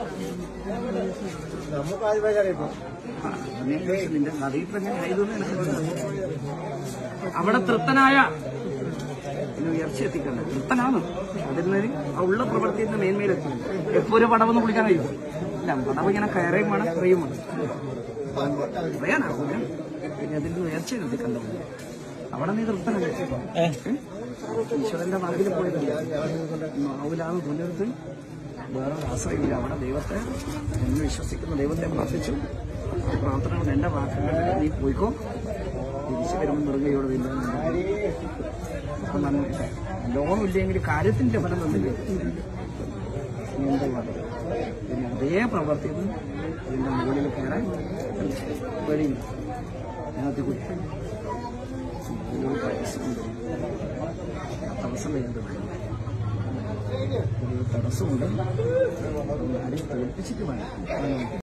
നിന്റെ അറിയിപ്പെങ്ങനെ ആയതൊന്നും അവിടെ തൃപ്തനായ ഉയർച്ച എത്തിക്കണ്ട. തൃപ്തനാണ് അതിൽ ഉള്ള പ്രവർത്തിയുടെ മേന്മയിലെത്തി. എപ്പോ ഒരു പടവെന്ന് വിളിക്കാൻ കഴിയും? ഇല്ല, പടവ് ഇങ്ങനെ കയറയും വേണം, കറിയും വേണം. പറയാനാവില്ല. പിന്നെ അതിൽ ഉയർച്ച എത്തിക്കണ്ട. അവിടെ നീ തൃപ്തനല്ലേ? ഈശ്വരന്റെ നാട്ടിൽ പോയിട്ടില്ല. നാവിലാണ് മുന്നെടുത്ത് വേറെ ആശ്രയമില്ല. അവിടെ ദൈവത്തെ എന്ന് വിശ്വസിക്കുന്ന ദൈവത്തെ പ്രാർത്ഥിച്ചു. പ്രാർത്ഥന കൊണ്ട് എന്റെ വാക്കുകൾ നീ പോയിക്കോ, തിരിച്ചു വരുമ്പോൾ മൃഗയോട് ഇല്ല. അപ്പൊ ലോണമില്ലെങ്കിൽ കാര്യത്തിന്റെ ഫലം തന്നില്ല. എന്താ പറയുക? പിന്നെ അതേ പ്രവർത്തിന്ന് അതിന്റെ മുകളിൽ കയറാൻ വഴിയില്ല. അതിനകത്ത് തടസ്സം വേണ്ടത് തടസ്സമുണ്ട്. ആരെയും തോൽപ്പിച്ചിട്ട് വേണം.